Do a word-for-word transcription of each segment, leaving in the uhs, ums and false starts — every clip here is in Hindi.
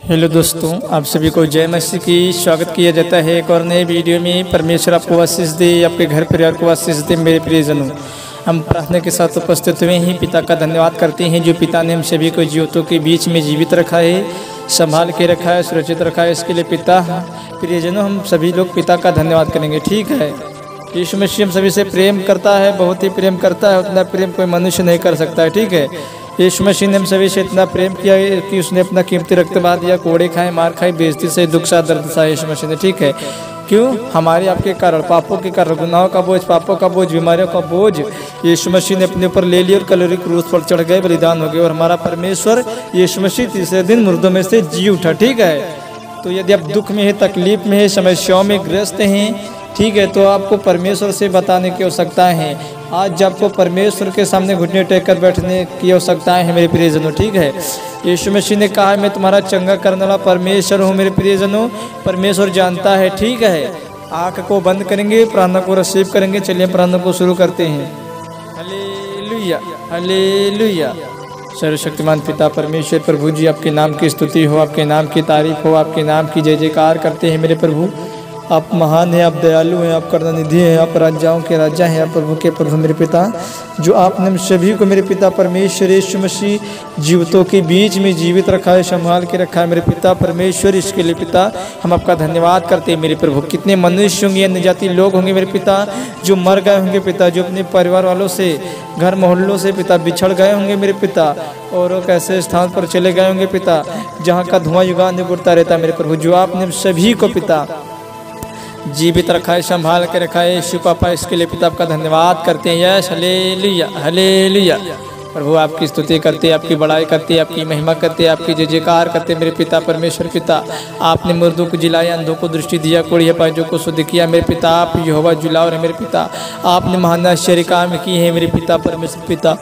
हेलो दोस्तों, आप सभी को जय मसीह की स्वागत किया जाता है एक और नए वीडियो में। परमेश्वर आपको आशीष दे, आपके घर परिवार को आशीष दे। मेरे प्रियजनों, हम प्रार्थना के साथ उपस्थित हुए हैं। पिता का धन्यवाद करते हैं जो पिता ने हम सभी को जीवितों के बीच में जीवित रखा है, संभाल के रखा है, सुरक्षित रखा है। इसके लिए पिता प्रियजनों हम सभी लोग पिता का धन्यवाद करेंगे। ठीक है, यीशु मसीह हम सभी से प्रेम करता है, बहुत ही प्रेम करता है। उतना प्रेम कोई मनुष्य नहीं कर सकता है। ठीक है, यीशु मसीह ने हम सभी से इतना प्रेम किया कि उसने अपना कीमती रक्त बहा दिया। कोड़े खाए, मार खाई, बेइज्जती से, दुख सा, दर्द सा यीशु मसीह ने। ठीक है, क्यों? हमारे आपके कारण, पापों के कारण, गुनाहों का बोझ, पापों का बोझ, बीमारियों का बोझ यीशु मसीह ने अपने ऊपर ले लिया और कलवरी क्रूस पर चढ़ गए, बलिदान हो गए। और हमारा परमेश्वर यीशु मसीह तीसरे दिन मुर्दों में से जी उठा। ठीक है, तो यदि आप दुख में है, तकलीफ में है, समस्याओं में ग्रस्त हैं, ठीक है, तो आपको परमेश्वर से बताने की आवश्यकता है। आज आपको परमेश्वर के सामने घुटने टेक कर बैठने की आवश्यकता है मेरे प्रियजनों। ठीक है, यीशु मसीह ने कहा मैं तुम्हारा चंगा करने वाला परमेश्वर हूँ। मेरे प्रियजनों, परमेश्वर जानता है। ठीक है, आँख को बंद करेंगे, प्रार्थना को रिसीव करेंगे। चलिए प्रार्थना को शुरू करते हैं। Hallelujah, hallelujah. सर्वशक्तिमान पिता परमेश्वर प्रभु जी, आपके नाम की स्तुति हो, आपके नाम की तारीफ हो, आपके नाम की जय जयकार करते हैं मेरे प्रभु। आप महान हैं, आप दयालु हैं, आप करुणानिधि हैं, आप राजाओं के राजा हैं, आप प्रभु के प्रभु मेरे पिता, जो आपने हम सभी को मेरे पिता परमेश्वर यीशु मसीह जीवितों के बीच में जीवित रखा है, संभाल के रखा है मेरे पिता परमेश्वर। इसके लिए पिता हम आपका धन्यवाद करते हैं मेरे प्रभु। कितने मनुष्य होंगे, अन्य जाति लोग होंगे मेरे पिता, जो मर गए होंगे पिता, जो अपने परिवार वालों से, घर मोहल्लों से पिता बिछड़ गए होंगे मेरे पिता, और वो कैसे स्थान पर चले गए होंगे पिता जहाँ का धुआं युगान उड़ता रहता है मेरे प्रभु। जो आपने सभी को पिता जीवित रखा है, संभाल के रखा है यीशु पापा, इसके लिए पिता आपका धन्यवाद करते हैं। Yes, hallelujah, hallelujah. प्रभु आपकी स्तुति करते, आपकी बड़ाई करते, आपकी महिमा करते, आपकी जय जयकार करते मेरे पिता परमेश्वर। पिता आपने मुर्दों को जिलाया, अंधों को दृष्टि दिया, कोढ़िया पांजों को शुद्ध किया मेरे पिता। आप यहोवा जुलाओ है मेरे पिता, आपने महान आश्चर्य काम किए हैं मेरे पिता परमेश्वर। पिता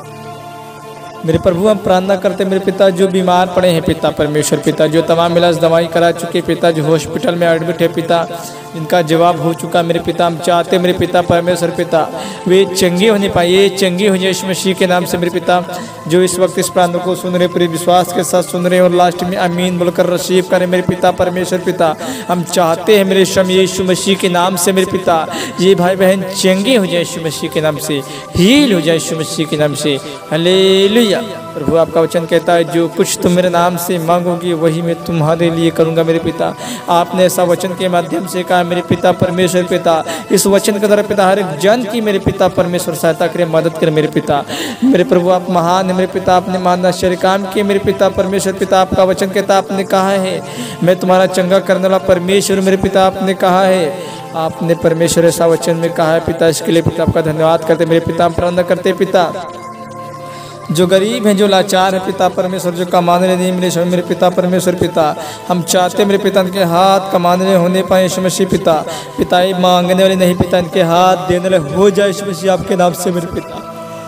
मेरे प्रभु हम प्रार्थना करते मेरे पिता, जो बीमार पड़े हैं पिता परमेश्वर, पिता जो तमाम इलाज दवाई करा चुके पिता, जो हॉस्पिटल में एडमिट है पिता, इनका जवाब हो चुका मेरे पिता। हम चाहते मेरे पिता परमेश्वर पिता वे चंगे होने पाए, चंगे हो जाए यीशु मसीह के नाम से मेरे पिता। जो इस वक्त इस प्रार्थना को सुन रहे, पूरे विश्वास के साथ सुन रहे और लास्ट में आमीन बोलकर रिसीव करें मेरे पिता परमेश्वर। पिता हम चाहते हैं मेरे समय यीशु मसीह के नाम से मेरे पिता, ये भाई बहन चंगे हो जाए यीशु मसीह के नाम से, हील हो जाए यीशु मसीह के नाम से। हालेलुया। प्रभु आपका वचन कहता है जो कुछ तुम मेरे नाम से मांगोगे वही मैं तुम्हारे लिए करूंगा मेरे पिता। आपने ऐसा वचन के माध्यम से कहा मेरे पिता परमेश्वर। पिता इस वचन के द्वारा पिता हर एक जन की मेरे पिता परमेश्वर सहायता करे, मदद करे मेरे पिता। मेरे प्रभु आप महान है मेरे पिता, आपने महान आश्चर्य काम किए मेरे पिता परमेश्वर। पिता आपका वचन कहता आपने कहा है मैं तुम्हारा चंगा करने वाला परमेश्वर मेरे पिता, आपने कहा है, आपने परमेश्वर ऐसा वचन में कहा है पिता। इसके लिए पिता आपका धन्यवाद करते मेरे पिता। हम प्रार्थना करते पिता जो गरीब हैं, जो लाचार है पिता परमेश्वर, जो कमाने नहीं मिले समय मेरे पिता परमेश्वर। पिता हम चाहते मेरे पिता इनके हाथ कमाने होने पाए यीशु मसीह। पिता पिता ये मांगने वाले नहीं पिता, इनके हाथ देने वाले हो जाए यीशु मसीह आपके नाम से मेरे पिता।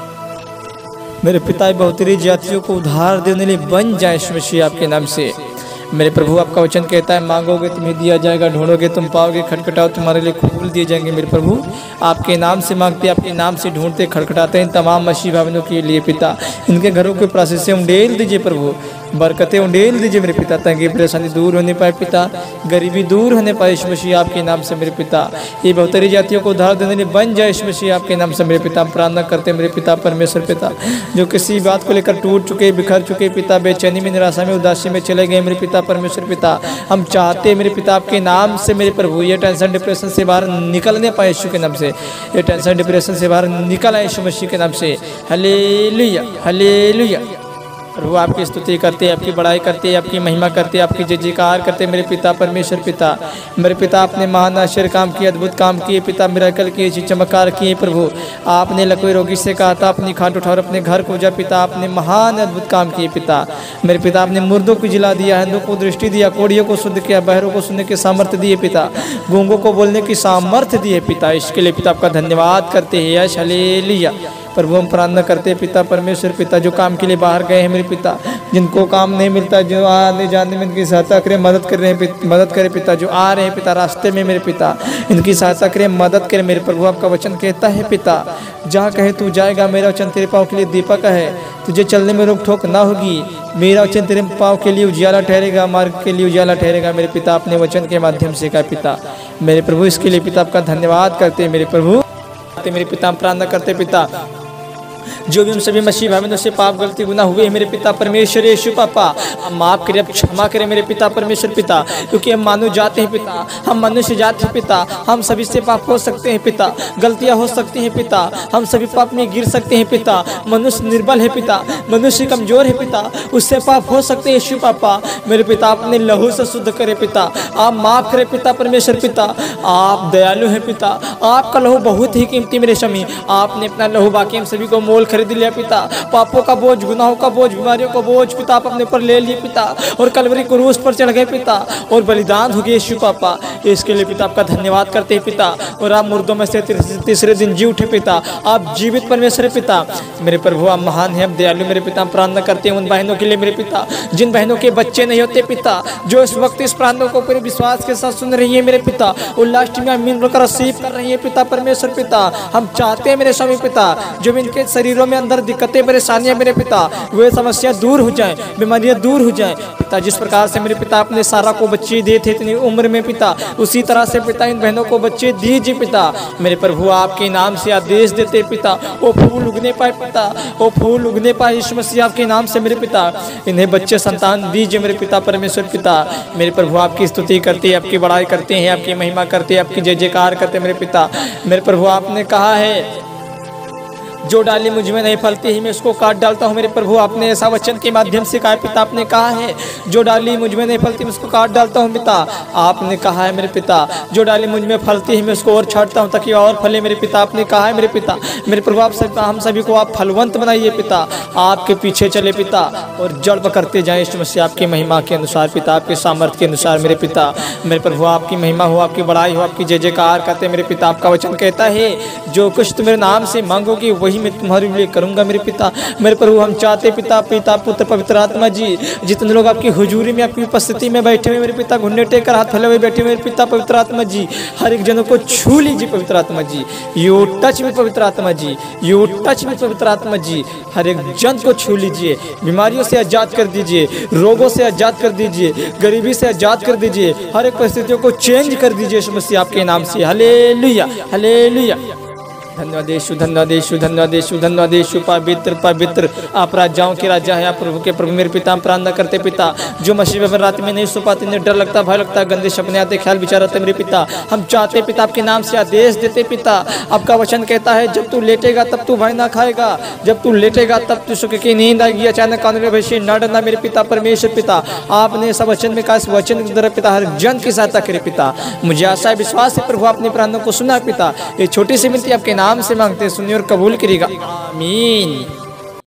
मेरे पिता बहुतरी जातियों को उधार देने लिए बन जाए यीशु मसीह आपके नाम से मेरे प्रभु। आपका वचन कहता है मांगोगे तुम्हें दिया जाएगा, ढूंढोगे तुम पाओगे, खटखटाओ तुम्हारे लिए खोल दिए जाएंगे मेरे प्रभु। आपके नाम से मांगते, आपके नाम से ढूंढते, खटखटाते हैं तमाम मसीह भावनों के लिए पिता। इनके घरों के प्राशे से उंडेल दीजिए प्रभु, बरकतें उंडेल दीजिए मेरे पिता, ताकि परेशानी दूर होने पाए पिता, गरीबी दूर होने पाए यीशु मसीह आपके नाम से मेरे पिता। ये बहुतरी जातियों को उधार देने बन जाए यीशु मसीह आपके नाम से मेरे पिता। हम प्रार्थना करते मेरे पिता परमेश्वर। पिता जो किसी बात को लेकर टूट चुके, बिखर चुके पिता, बेचैनी में, निराशा में, उदासी में चले गए मेरे पिता परमेश्वर। पिता हम चाहते मेरे पिता आपके नाम से मेरे प्रभु ये टेंशन डिप्रेशन से बाहर निकलने पाए यीशु के नाम से, ये टेंशन डिप्रेशन से बाहर निकल आए यीशु मसीह के नाम से। Hallelujah, hallelujah. प्रभु आपकी स्तुति करते, आपकी बड़ाई करते, आपकी महिमा करते, आपकी जय जयकार करते मेरे पिता परमेश्वर। पिता मेरे पिता आपने महान आश्चर्य काम किए, अद्भुत काम किए पिता, मिराकल किए, चमत्कार किए प्रभु। आपने लकवे रोगी से कहा था अपनी खाट उठाओ अपने घर को जा पिता, आपने महान अद्भुत काम किए पिता मेरे पिता। आपने मुर्दों को जिला दिया, अंधों को दृष्टि दिया, कोढ़ियों को शुद्ध किया, बहरों को सुनने के सामर्थ्य दिए पिता, गूंगों को बोलने की सामर्थ्य दिए पिता। इसके लिए पिता आपका धन्यवाद करते हैं। यश हालेलुया। प्रभु हम प्रार्थना करते हैं पिता परमेश्वर पिता, जो काम के लिए बाहर गए हैं मेरे पिता, जिनको काम नहीं मिलता, जो आने जाने में इनकी सहायता करें, मदद कर रहे हैं, मदद करें पिता, जो आ रहे हैं पिता रास्ते में मेरे पिता, इनकी सहायता करें, मदद करें मेरे प्रभु। आपका वचन कहता है पिता, जहाँ कहे तू जाएगा, मेरा वचन तेरे पाँव के लिए दीपक है, तुझे चलने में रोक ठोक ना होगी। मेरा वचन तेरे पाँव के लिए उजियाला ठहरेगा, मार्ग के लिए उजियाला ठहरेगा मेरे पिता। अपने वचन के माध्यम से कहा पिता मेरे प्रभु, इसके लिए पिता आपका धन्यवाद करते हैं मेरे प्रभु। मेरे पिता हम प्रार्थना करते पिता, जो भी हम सभी मसीह भाई बहनों से पाप गलती गुनाह हुए हैं मेरे पिता परमेश्वर यीशु पापा, हम माफ करें, अब क्षमा करें मेरे पिता परमेश्वर पिता, क्योंकि हम मानव जाते हैं पिता, हम मनुष्य जाते हैं पिता, हम सभी से पाप हो सकते हैं पिता, गलतियां हो सकती हैं पिता, हम सभी पाप में गिर सकते हैं पिता। मनुष्य निर्बल है पिता, मनुष्य कमजोर है पिता, उससे पाप हो सकते हैं यीशु पापा मेरे पिता। अपने लहू से शुद्ध करे पिता, आप माफ करें पिता परमेश्वर पिता, आप दयालु हैं पिता, आपका लहू बहुत ही कीमती मेरे स्वामी, आपने अपना लहू बाकी हम सभी को मोल खरीद लिया पिता। पापों का बोझ, गुनाहों का बोझ, बीमारियों का बोझ पिता आप अपने ऊपर ले लिए पिता, और कलवरी क्रूस पर चढ़ गए पिता, और बलिदान हो गए यीशु पापा। इसके लिए पिता आपका धन्यवाद करते हैं पिता, और आप मुर्दों में से तीसरे दिन जी उठे पिता, आप जीवित परमेश्वर है पिता मेरे प्रभु। आप महान हैं, आप दयालु मेरे पिता। हम प्रार्थना करते हैं उन बहनों के लिए मेरे पिता, जिन बहनों के बच्चे नहीं होते पिता, जो इस वक्त इस प्रार्थना को पूरे विश्वास के साथ सुन रही है मेरे पिता, और लास्ट में आमीन बोलकर रिसीव कर रही है पिता परमेश्वर पिता। हम चाहते हैं मेरे स्वामी पिता, जो भी इनके शरीरों में अंदर दिक्कतें परेशानियां मेरे पिता, वे समस्या दूर हो जाएं, बीमारियां दूर हो जाएं पिता। जिस प्रकार से मेरे पिता अपने सारा को बच्चे दिए थे इतनी उम्र में पिता, उसी तरह से पिता इन बहनों को बच्चे दीजिए पिता मेरे प्रभु। आपके नाम से आदेश देते पिता, वो फूल उगने पाए पिता, वो फूल उगने पाए यीशु मसीह आपके नाम से मेरे पिता। इन्हें बच्चे संतान दीजिए मेरे पिता परमेश्वर पिता मेरे प्रभु। आपकी स्तुति करते हैं, आपकी बड़ाई करते हैं, आपकी महिमा करते हैं, आपकी जय जयकार करते हैं मेरे पिता मेरे प्रभु। आपने कहा है जो डाली मुझ में नहीं फलती ही मैं उसको काट डालता हूँ मेरे प्रभु। आपने ऐसा वचन के माध्यम से कहा पिता, आपने कहा है जो डाली मुझ में नहीं फलती मैं उसको काट डालता हूँ पिता। आपने कहा है मेरे पिता, जो डाली मुझ में फलती है मैं उसको और छाटता हूँ ताकि और फले मेरे पिता। आपने कहा है मेरे पिता मेरे प्रभु, आप सब हम सभी को आप फलवंत बनाइए पिता, आपके पीछे चले पिता, और जड़ पकड़ते जाए यीशु मसीह आपकी महिमा के अनुसार पिता, आपके सामर्थ्य के अनुसार मेरे पिता मेरे प्रभु। आपकी महिमा हो, आपकी बड़ाई हो, आपकी जय जयकार करते मेरे पिता। आपका वचन कहता है जो कुछ तुम मेरे नाम से मांगोगे वही मैं तुम्हारे लिए करूंगा मेरे पिता मेरे प्रभु। हम चाहते पिता, पिता पुत्र पवित्र आत्मा जी, जितने लोग आपकी हुजूरी में आपकी उपस्थिति में बैठे हुए मेरे पिता, घुटने टेक कर हाथ फैले हुए बैठे हुए मेरे पिता पवित्र आत्मा जी, हर एक जनों को छू लीजिए पवित्र आत्मा जी। यू टच में पवित्र आत्मा जी, यू टच में पवित्र आत्मा जी, हर एक जन को छू लीजिए, बीमारियों से आजाद कर दीजिए, रोगों से आजाद कर दीजिए, गरीबी से आजाद कर दीजिए, हर एक परिस्थितियों को चेंज कर दीजिए यीशु मसीह आपके नाम से। Hallelujah hallelujah. धन्यवाद यीशु, धन्यवाद यीशु, धन्यवाद यीशु, धन्यवाद यीशु। पवित्र पवित्र आप राजाओं के राजा है, आप प्रभु के प्रभु मेरे पिता। हम प्रार्थना करते पिता, जो मसीह में रात में नहीं सो पाते, इन्हें डर लगता, भय लगता, गंदे सपने आते, ख्याल विचार आते मेरे पिता। हम चाहते पिता आपके नाम से आदेश देते पिता, आपका वचन कहता है जब तू लेटेगा तब तू भय ना खाएगा, जब तू लेटेगा तब तू सुख की नींद आएगी, अचानक आने में भविष्य न डरना मेरे पिता परमेश्वर पिता। आपने सब वचन में कहा, इस वचन के द्वारा पिता हर जन की सहायता करे पिता। मुझे आशा है विश्वास है प्रभु आपने प्रार्थना को सुना पिता। ये छोटी सी विनती आपके नाम से मांगते हैं, सुनिए और कबूल करिएगा, आमीन।